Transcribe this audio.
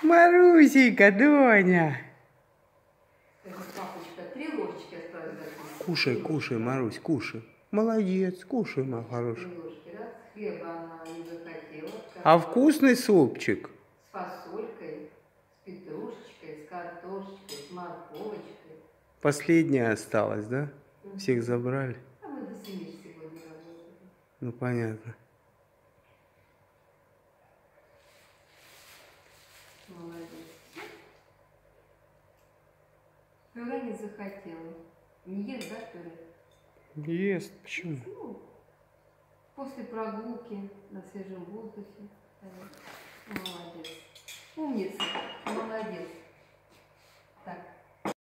Марусенька, Доня. Папочка, 3 ложечки осталось. Кушай, кушай, Марусь, кушай. Молодец, кушай, моя хорошая. 3 ложки, раз. Хлеба она не захотела. А вкусный супчик? С фасолькой, с петрушечкой, с картошечкой, с морковочкой. Последняя осталась, да? Всех забрали? А мы до 7 сегодня работали. Ну, понятно. Молодец. Пюре не захотела. Не ешь, да, пюре? Ест, почему? Ну, после прогулки на свежем воздухе. Молодец. Умница. Молодец. Так.